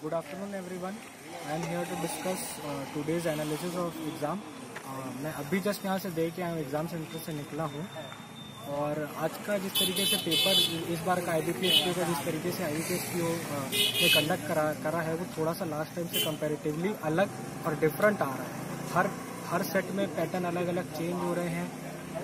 Good afternoon everyone. I am here to discuss today's analysis of exam. मैं अभी just यहाँ से दे के आया हूँ, एग्ज़ाम सेंटर से निकला हूँ और आज का जिस तरीके से पेपर इस बार का IBPS PO का जिस तरीके से IBPS PO ने कंडक्ट करा है वो थोड़ा सा लास्ट टाइम से कंपैरेटिवली अलग और डिफरेंट आ रहा है। हर सेट में पैटर्न अलग अलग चेंज हो रहे हैं।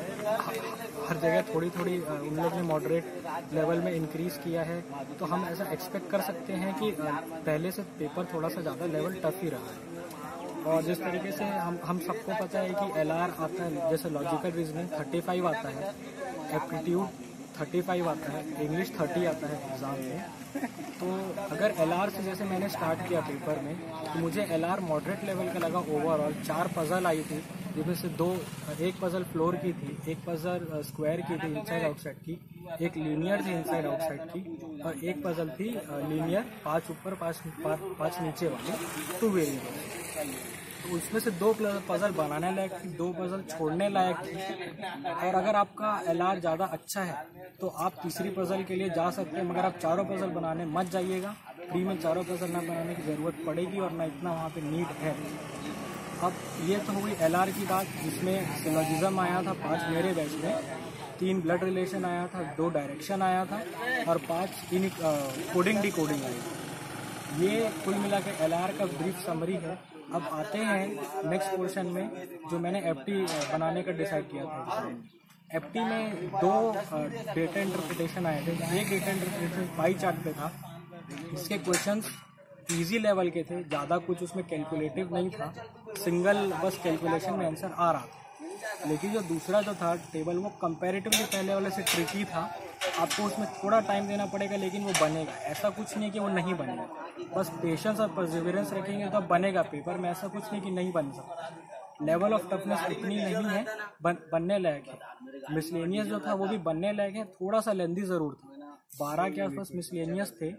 हर जगह थोड़ी उन लोग ने मॉडरेट लेवल में इंक्रीज़ किया है, तो हम ऐसा एक्सपेक्ट कर सकते हैं कि पहले से पेपर थोड़ा सा ज़्यादा लेवल टफ ही रहा है। और जिस तरीके से हम सबको पता है कि LR आता है, जैसे लॉजिकल रीजनिंग 35 आता है, एप्टीट्यूड 35 आता है, इंग्लिश 30 आता है एग्ज़ाम में। तो अगर LR से जैसे मैंने स्टार्ट किया पेपर में तो मुझे LR मॉडरेट लेवल का लगा। ओवरऑल 4 पज़ल आई थी, जिसमें से एक पज़ल फ्लोर की थी, एक पज़ल स्क्वायर की थी इनसाइड आउटसाइड की, एक लीनियर थी इनसाइड आउटसाइड की और एक पज़ल थी लीनियर 5 ऊपर 5 नीचे वाली 2 वेरिएबल। तो उसमें से 2 पज़ल बनाने लायक थी, 2 पज़ल छोड़ने लायक थी। और अगर आपका LR ज़्यादा अच्छा है तो आप तीसरी पज़ल के लिए जा सकते हैं, मगर आप चारों पज़ल बनाने मत जाइएगा। फ्री में चारों पज़ल ना बनाने की ज़रूरत पड़ेगी और ना इतना वहाँ पे नीड है। अब ये तो हो गई LR की बात, जिसमें सिलोजिज्म आया था 5 मेरे बैच में, 3 ब्लड रिलेशन आया था, 2 डायरेक्शन आया था और 5 कोडिंग डिकोडिंग आई थी। ये कुल मिला के LR का ब्रीफ समरी है। अब आते हैं नेक्स्ट पोर्शन में, जो मैंने FT बनाने का डिसाइड किया था। FT में 2 डेटा इंटरप्रिटेशन आए थे। एक डेटा इंटरप्रिटेशन पाई चार्ट पे था, इसके क्वेश्चंस इजी लेवल के थे, ज़्यादा कुछ उसमें कैलकुलेटिव नहीं था, सिंगल बस कैलकुलेशन में आंसर आ रहा था। लेकिन जो दूसरा जो था टेबल वो कंपैरेटिवली पहले वाले से ट्रिकी था। आपको उसमें थोड़ा टाइम देना पड़ेगा, लेकिन वो बनेगा। ऐसा कुछ नहीं कि वो नहीं बनेगा, बस पेशेंस और परसिवियरेंस रखेंगे तो अब बनेगा पेपर में। ऐसा कुछ नहीं कि नहीं बन सकता। लेवल ऑफ टफनेस इतनी नहीं है, बनने लायक है। मिसलेनियस जो था वो भी बनने लायक है, थोड़ा सा लेंदी ज़रूर था। 12 के आसपास मिसलेनियस थे।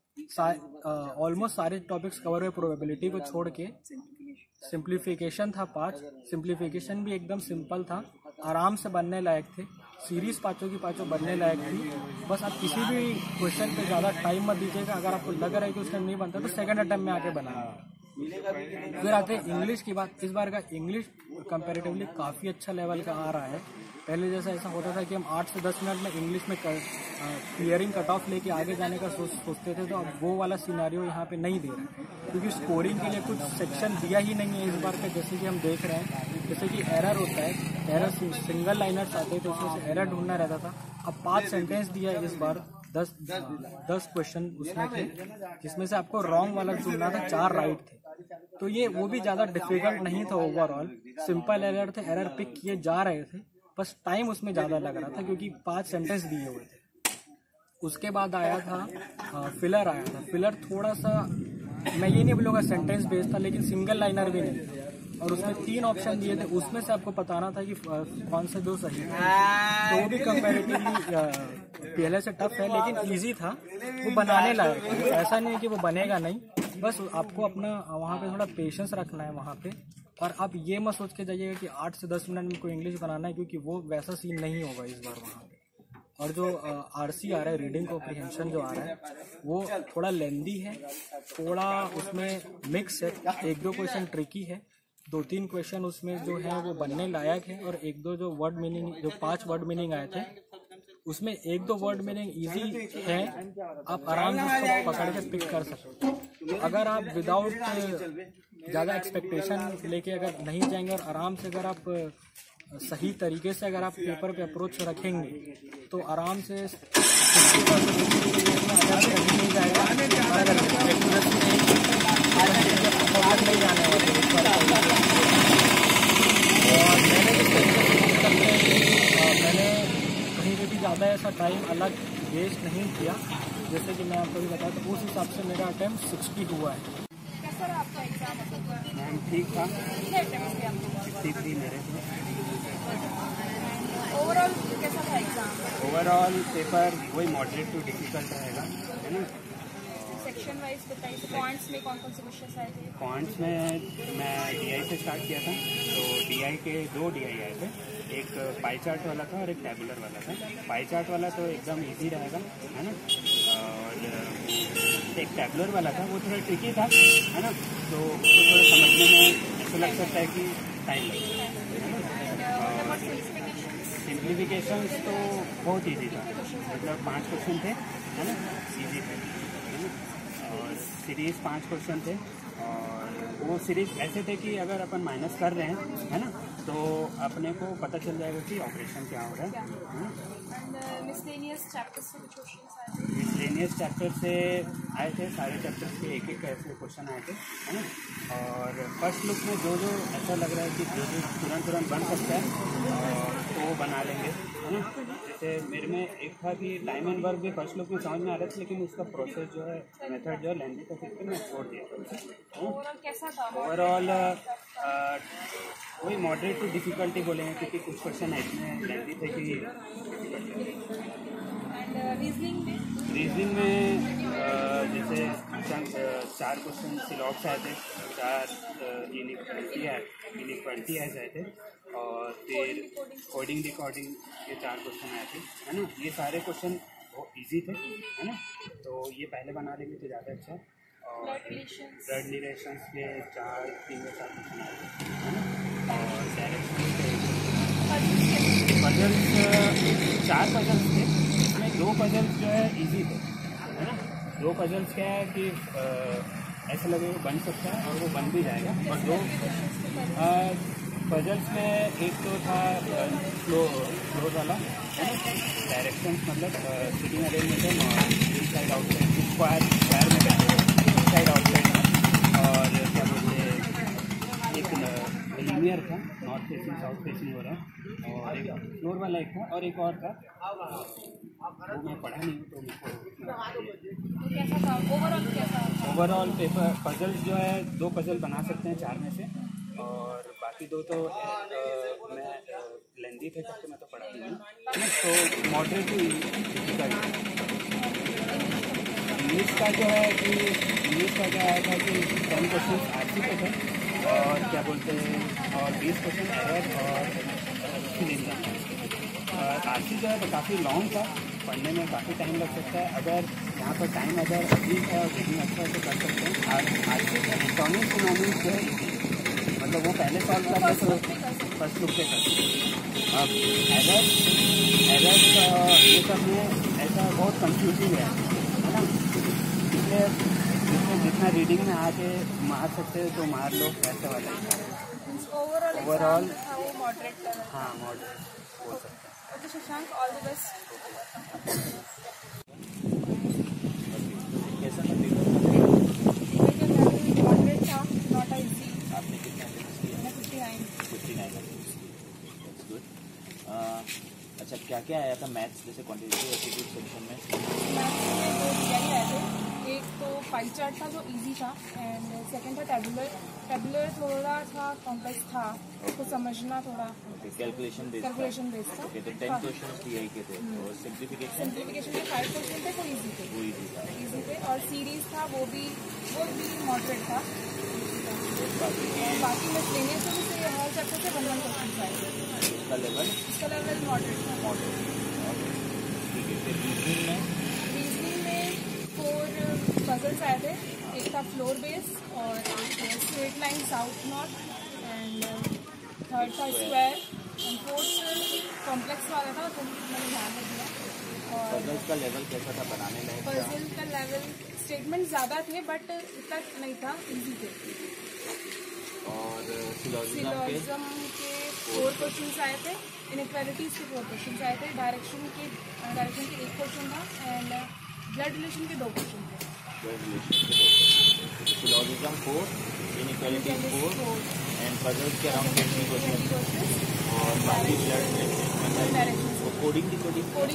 ऑलमोस्ट सारे टॉपिक्स कवर हुए प्रोबेबिलिटी को छोड़ के। सिंप्लीफिकेशन था 5, सिंप्लीफिकेशन भी एकदम सिंपल था, आराम से बनने लायक थे। सीरीज 5 की 5 बनने लायक थी। बस आप किसी भी क्वेश्चन पे ज़्यादा टाइम मत दीजिएगा। अगर आपको लग रहा है कि उसका नहीं बनता तो सेकंड अटेम्प्ट में आके बनाएंगे। फिर आते हैं इंग्लिश की बात। इस बार का इंग्लिश कंपैरेटिवली काफ़ी अच्छा लेवल का आ रहा है। पहले जैसा ऐसा होता था कि हम 8 से 10 मिनट में इंग्लिश में क्लियरिंग कट ऑफ लेके आगे जाने का सोचते थे, तो अब वो वाला सिनेरियो यहाँ पे नहीं दे रहा है, क्योंकि स्कोरिंग के लिए कुछ सेक्शन दिया ही नहीं है इस बार का। जैसे कि हम देख रहे हैं, जैसे कि एरर होता है, एरर सिंगल लाइनर्स आते थे, उसमें से एरर ढूंढना रहता था। अब 5 सेंटेंस दिया है इस बार, 10 क्वेश्चन उसमें थे, जिसमें से आपको रॉन्ग वाला ढूंढना था, 4 राइट थे। तो ये वो भी ज़्यादा डिफिकल्ट नहीं था। ओवरऑल सिंपल एरर थे, एरर पिक किए जा रहे थे, बस टाइम उसमें ज़्यादा लग रहा था क्योंकि 5 सेंटेंस दिए हुए थे। उसके बाद आया था फिलर आया था। फिलर थोड़ा सा, मैं ये नहीं बोलूँगा सेंटेंस बेस्ड था, लेकिन सिंगल लाइनर भी नहीं था और उसमें 3 ऑप्शन दिए थे, उसमें से आपको बताना था कि कौन से 2 सही है। तो वो भी कंपैरेटिवली पहले से टफ है, लेकिन इजी था, वो बनाने लायक है। ऐसा नहीं है कि वो बनेगा नहीं, बस आपको अपना वहाँ पे थोड़ा पेशेंस रखना है वहाँ पे। और आप ये मत सोच के जाइएगा कि 8 से 10 मिनट में कोई इंग्लिश बनाना है, क्योंकि वो वैसा सीन नहीं होगा इस बार वहाँ पे। और जो RC आ रहा है, रीडिंग कॉम्प्रिहेंशन जो आ रहा है, वो थोड़ा लेंदी है, थोड़ा उसमें मिक्स है। 1-2 क्वेश्चन ट्रिकी है, 2-3 क्वेश्चन उसमें जो है वो बनने लायक है, और 1-2 जो वर्ड मीनिंग, जो 5 वर्ड मीनिंग आए थे, उसमें 1-2 वर्ड मीनिंग इजी है, आप आराम से उसको पकड़ के पिक कर सकते हो। अगर आप विदाउट ज़्यादा एक्सपेक्टेशन लेके अगर नहीं जाएंगे और आराम से अगर आप सही तरीके से अगर आप पेपर पे अप्रोच रखेंगे तो आराम से 50% नहीं जाएगा। अगर नहीं जाने वाले और मैंने कहीं पे भी ज़्यादा ऐसा टाइम अलग वेस्ट नहीं किया। जैसे कि मैं आपको भी बताया, तो उस हिसाब से मेरा अटेम्प्ट 60 हुआ है। सर आपका एग्जाम मैम ठीक था, 63 मेरे ओवरऑल कैसा था एग्जाम? ओवरऑल पेपर वही मॉडरेट टू डिफिकल्ट रहेगा, है ना। सेक्शन वाइज बताइए, पॉइंट्स में कौन कौन से क्वेश्चन आए थे? पॉइंट्स में मैं DI से स्टार्ट किया था, तो DI के 2 DI आए थे, एक पाई चार्ट वाला था और एक टेबुलर वाला था। पाई चार्ट वाला तो एकदम इजी रहेगा, है ना। और एक टैबलर वाला था, वो थोड़ा ट्रिकी था, है ना, तो उसको थोड़ा समझने में ऐसा लग सकता है कि टाइम लगता है। सिंप्लीफिकेशंस तो बहुत इजी था, मतलब 5 क्वेश्चन थे, है ना, इजी थे, है ना, और सीरीज 5 क्वेश्चन थे, और वो सीरीज ऐसे थे कि अगर अपन माइनस कर रहे हैं, है ना, तो अपने को पता चल जाएगा कि ऑपरेशन क्या हो रहा है। मिसलेनियस चैप्टर से आए थे, सारे चैप्टर्स के एक ऐसे क्वेश्चन आए थे, है ना, और फर्स्ट लुक में जो ऐसा लग रहा है कि जो तुरंत बन सकता है तो वो बना लेंगे, है ना। जैसे मेरे में एक था कि टाइम एंड वर्क भी फर्स्ट लुक में समझ में आ रहा था, लेकिन उसका प्रोसेस जो है, मेथड जो है लेंथी था, फिर मैं छोड़ दिया। ओवरऑल वही मॉडरेट टू डिफिकल्टी बोलेंगे, क्योंकि कुछ क्वेश्चन इतने लेंथी थे कि रीजनिंग में जैसे 4 क्वेश्चन सिलॉक्स आए थे, 4 इनइक्वालिटीज आए थे, और फिर कोडिंग डिकोडिंग के 4 क्वेश्चन आए थे, है ना। ये सारे क्वेश्चन बहुत इजी थे, है ना, तो ये पहले बना लेंगे तो ज़्यादा अच्छा है। और ब्लड रिलेशंस के 3 या 4 क्वेश्चन आए थे, है ना, और डायरेक्शन के पजल्स 4 पजल्स थे, इसमें 2 पजल्स जो है इजी थे, है ना। 2 पजल्स क्या है कि ऐसा लगेगा बन सकता है, और वो बन भी जाएगा। और 2 पजल्स में एक तो था फ्लोर वाला, है ना, डायरेक्शन मतलब सिटिंग अरेंजमेंट और इनसाइड आउटसाइड स्क्वायर में इनसाइड आउटसाइड, और क्या बोलते हैं एक लीनियर था, नॉर्थ फेसिंग साउथ फेसिंग हो रहा है, और एक फ्लोर वाला एक था, और एक और था वो मैं पढ़ा नहीं हूँ, तो मेरे ओवरऑल पेपर पजल्स जो है 2 पजल बना सकते हैं 4 में से, और बाकी 2 तो मैं लेंदी थे करके मैं तो पढ़ा नहीं हूँ, तो मॉडरेट टू डिफिकल्ट। इंग्लिश का जो है कि इंग्लिश का क्या आया था कि 10 क्वेश्चन आरसी पे थे, और क्या बोलते हैं, और 20 क्वेश्चन एरर और आरसी जो है तो काफ़ी लॉन्ग था, पढ़ने में काफ़ी टाइम लग सकता है। अगर यहाँ पर टाइम अगर अधिक है और रीडिंग अच्छा है तो कर सकते हैं। और आरसी का इकोनॉमिक्स इकोनॉमिक्स जो है इजी, मतलब वो पहले सॉल्व कर ले तो फर्स्ट लुक से कर सकते हैं। अब एरर ये सब में ऐसा बहुत कंफ्यूजिंग है ना, इसलिए जितना रीडिंग में आके मार सकते हैं तो मार लो, ऐसा वाला ओवरऑल मॉडरेट, हाँ मॉडरेट हो सकता है। तो शशांक ऑल द बेस्ट। कैसा मॉडरेट था, नॉट इजी। आपने कितना अटेम्प्ट किया? 59 गुड। अच्छा, क्या क्या आया था मैथ्स जैसे क्वांटिटेटिव एप्टीट्यूड सेक्शन में? मैथ्स में 2 थियरी आए थे, एक तो पाई चार्ट था जो इजी था, एंड सेकंड था टेबुलर थोड़ा था कॉम्प्लेक्स था, उसको समझना थोड़ा कैलकुलेशन बेस्ड था। ओके, तो 10 क्वेश्चन टीआई के थे, और सिंप्लीफिकेशन के 5 क्वेश्चन थे, वो इजी थे, और सीरीज था वो भी मॉडरेट था। बाकी मैं ट्रेनिंग से हर चैप्टर से 1 क्वेश्चन आए। इसका लेवल मॉडरेट था। ठीक है। फिर रीजनिंग में 4 पजल्स आए थे, एक था फ्लोर बेस, और एक straight line south north, and third था स्क्वायर, एंड फोर्थ कॉम्प्लेक्स वाला था, तो मैंने ध्यान रख दिया। और पजल्स का लेवल कैसा था बनाने में? पजल का लेवल स्टेटमेंट ज़्यादा थे बट इतना नहीं था, इजी थे। और सिलोजिज्म के 4 क्वेश्चन आए थे, इनइक्वालिटीज के 4 क्वेश्चन आए थे, डायरेक्शन के 1 क्वेश्चन था, एंड ब्लड रिलेशन के 2 क्वेश्चन थे। सिलोजिज्म 4, इनइक्वालिटी 4, एंड पजल्स के अराउंड 20 क्वेश्चन, और बाकी ब्लड रिलेशन, कोडिंग के 4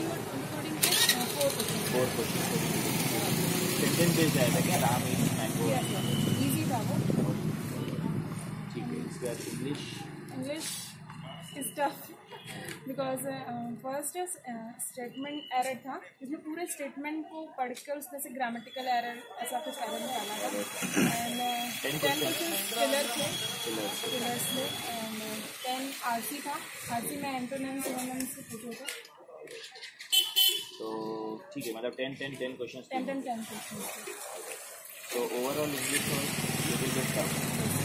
क्वेश्चन। सेंटेंस बेस्ड आया था क्या? राम इज मैंगो, इजी था वो। ठीक है। इसके बाद English is tough because first statement error था, इसमें पूरे स्टेटमेंट को पढ़कर उसमें से ग्रामेटिकल एरर ऐसा कुछ एरर निकाला था, एंड 10 क्वेश्चन किलर्स में, एंड 10 आरसी था। आरसी में एंटोनिम्स सिनोनिम्स पूछे थे। तो ठीक है, मतलब 10 क्वेश्चन 10 क्वेश्चन। तो ओवरऑल इंग्लिश और लिटिल बिट टफ।